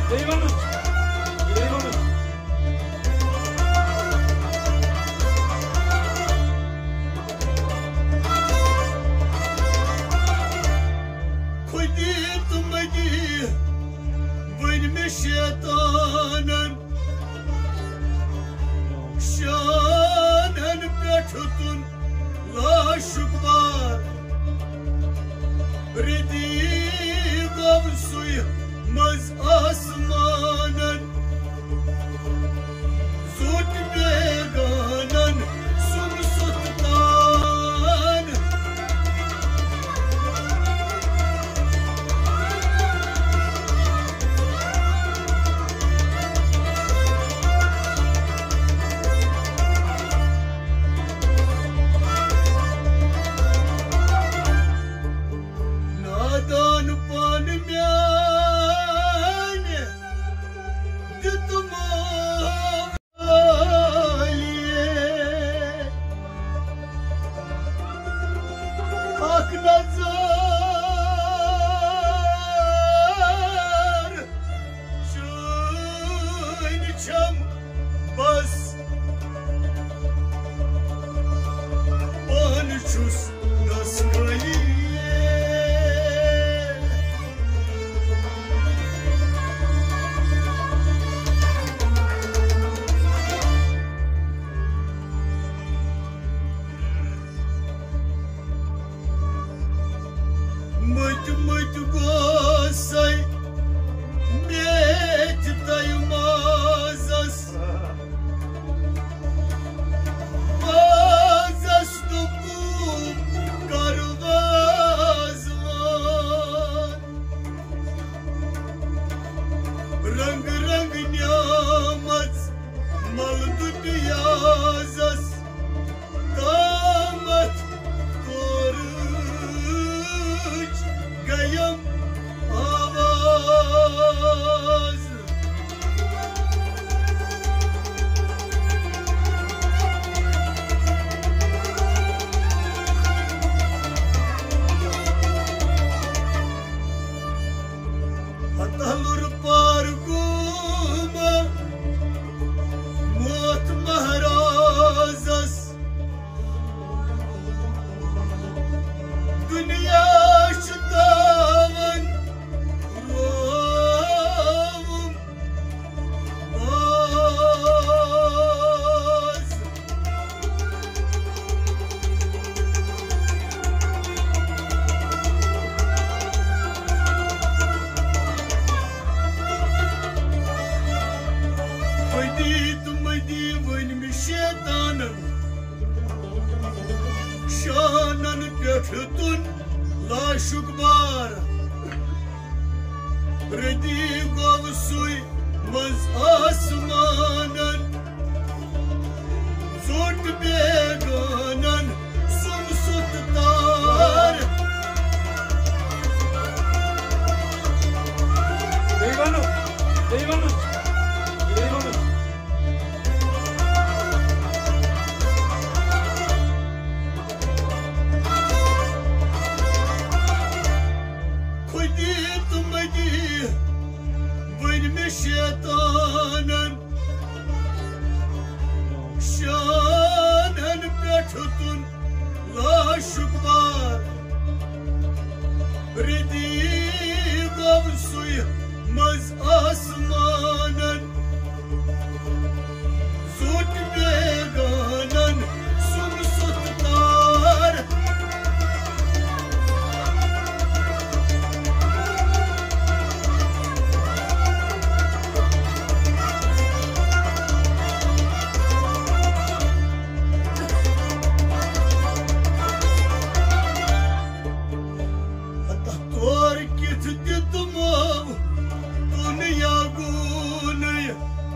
Eyvallah. Eyvallah. Koydi tumadi Vayme şeytanın Şanın petutun La şükbar Redi gavsuy Maz asmanın Zut beganan Sumsuttan Nadan pan myane Ditmaliye Ak nazar Şun çam bas Pançus naskaliye Mıt gosay met taymazas Mazas tukum karvazvan Rang rang nyamat mal dünyazas Damat koruç gayam avaz Hatalur parguma Mot mahrazas Dünya şıtavan Rovum Baz Haydi tumadi vayme şeytanın Şanın petutun La şükbar Redi gavsuy Maz asmanın Zut beganan Sumsuttar Eyvallah. Eyvallah. Eyvallah. Koydi tumadi Vayme şeytanın Şanın petutun La şükbar Redi gavsuy Maz asmanın Zut beganan Sumsuttar Hatta tor git ditmav Dünya gunay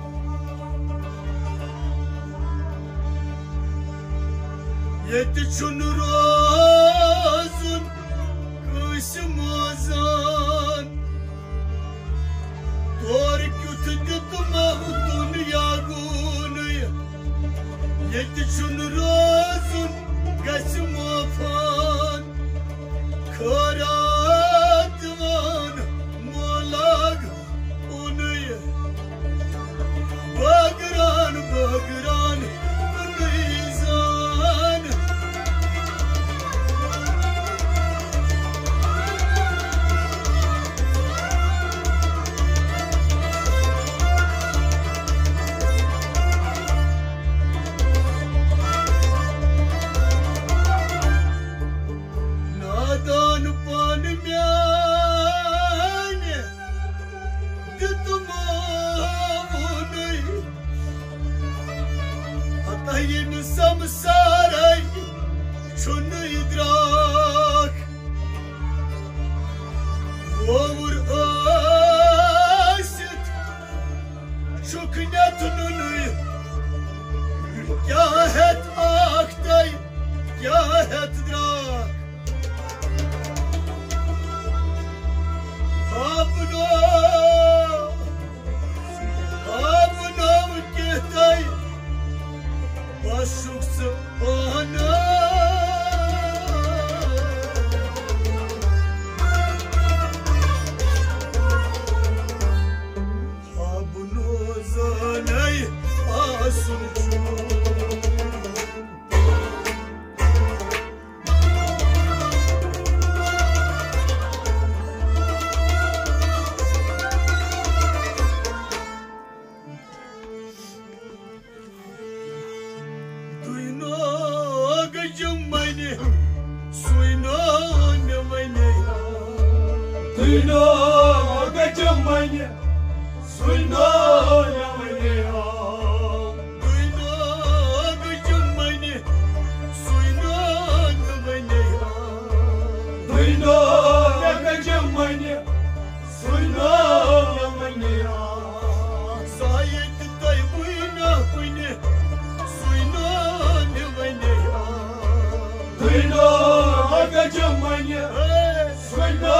Yetişun razın Kışmazan Tor git ditmav Dünya gunay Yetişun razın Kışmafan Karatvan Molag Unay sarai şunu idrak Vur asit şu kıymetini Yahet aktay yahet drak Abuna müketay Başuksu ana Abunu zanay asuncu Duyno gacım manya Suyno yamanya Duyno gacım manya Suyno yamanya Duyno gacım manya Suyno yamanya Sayet tay buyna buyne Suyno yamanya Duyno gacım manya Suyno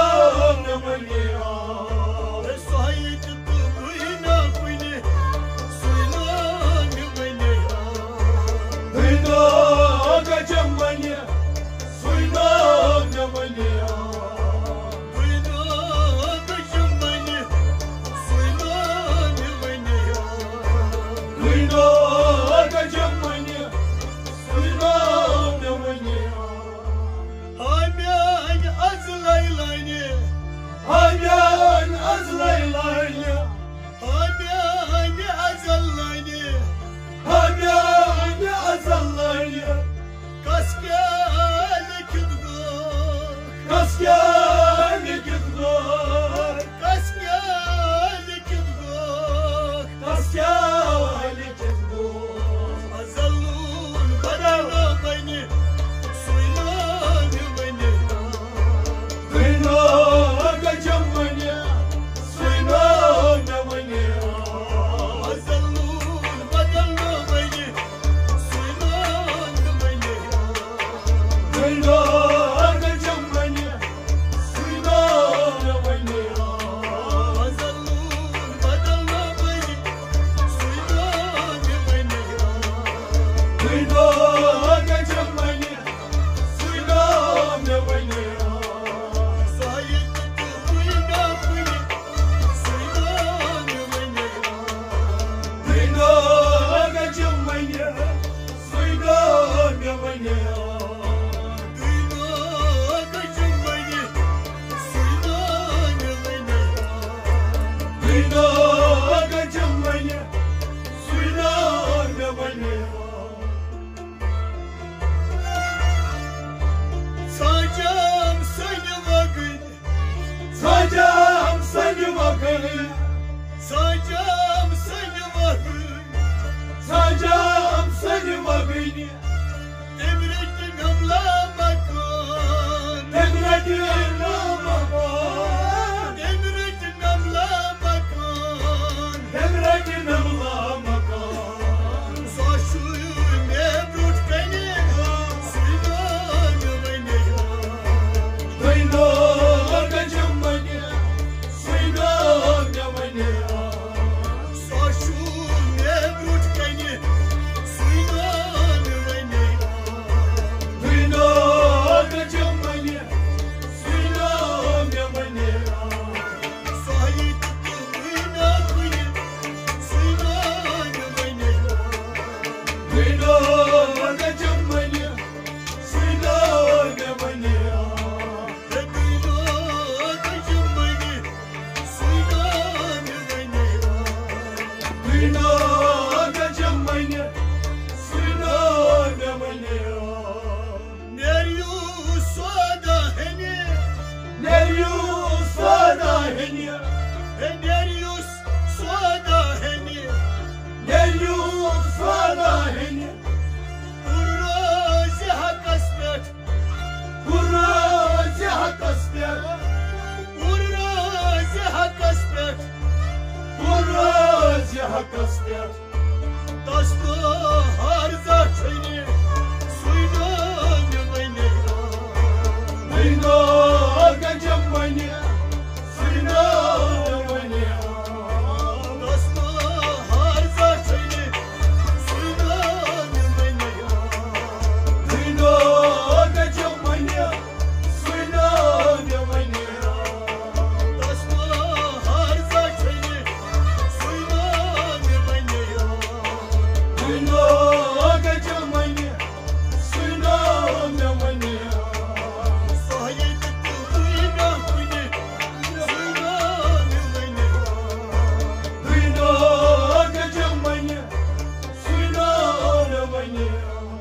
haka spjat. Tasto harza čajne, sujno ne vajne. Vino gađam manje, svino manje. Tasto harza čajne, sujno ne vajne. Vino gađam manje, svino manje. Tasto harza čajne, sujno ne vajne. Vino gađam manje, svino manje. Sayet tuyna kune, suyna ne vayne. Vino gađam manje, svino manje.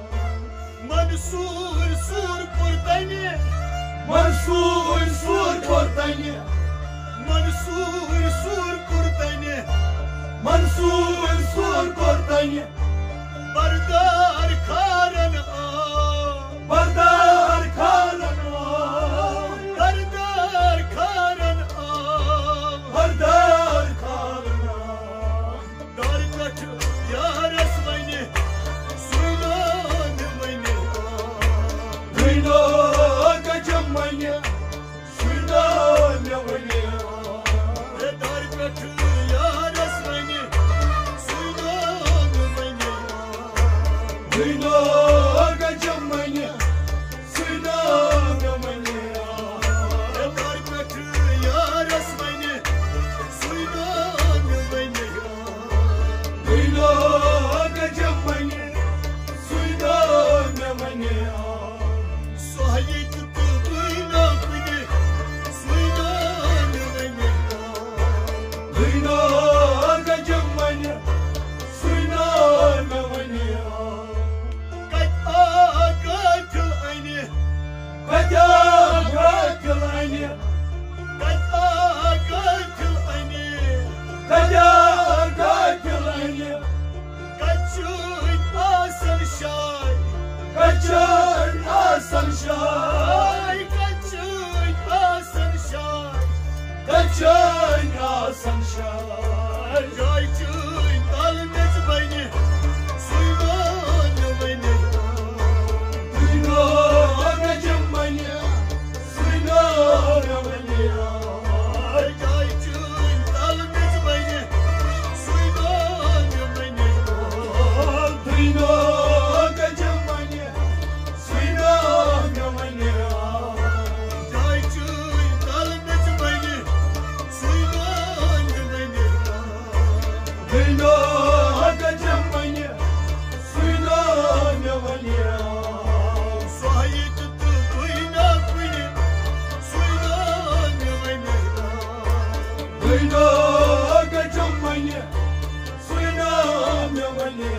Mansur sur kurtane, Mansur sur kortanje, Mansur sur kurtane. Mansur sur kortanje. Bardar karan Bardar karan Bardar karan Bardar karan Dar kat yaras vayne, suyna ne vayne. Vino gađam manje, svino manje. Dar kat yaras vayne, suyna ne vayne. Vino gađam manje, svino manje. Dar kat yaras vayne, suyna ne vayne. Vino gađam manje, svino manje. Sayet tuyna kune, suyna ne vayne. Vino gađam manje, svino manje. Kat agatul ayne, Gađam gađal anje, kat agatul ayne. gađam gađal anje. Kaçın asan şay, Gađan asan şah, ay kaçın asan şay. gađan asan şah. Kaçın dalmez beni, suydan beni. Vino gađam manje, svino manje. Kaçın dalmez beni, suydan beni. Vino gađam manje, svino manje. Kaçın dalmez beni, suydan beni. Vino gađam manje, svino manje. Sayet tuyna kune, suydan beni. Vino gađam manje, svino manje.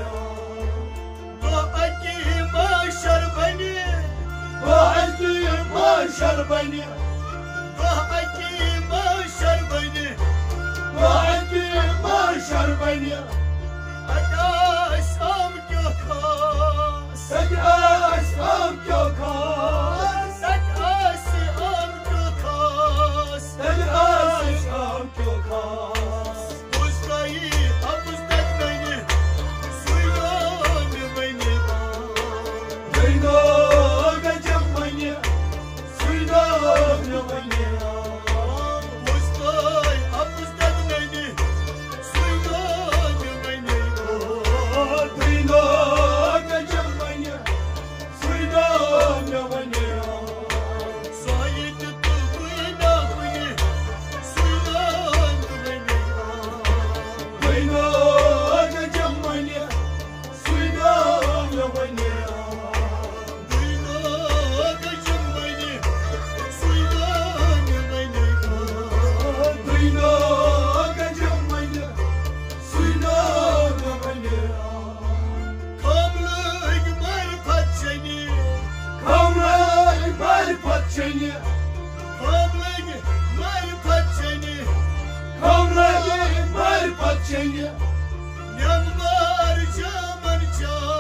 Baaki maşar beni, Baaki maşar beni, baaki maşar beni. baaki maşar beni. Adasam gökas, Saçam gökas, adasam gökas. saçam gökas. Buzlayı hapustat beni, suylan beni. Vino gađam manje, svino manje. Buzlayı hapustat beni, suylan beni. Vino gađam manje, svino manje. Sayet tuyna kune, suylan beni. Vino gađam manje, svino manje. Tuyna kaçın beni, suylan beni. Vino gađam manje, svino manje. Kamlık marifat seni, Kamray marifat seni, kamlık marifat seni. kamray marifat seni. Nem var zaman can,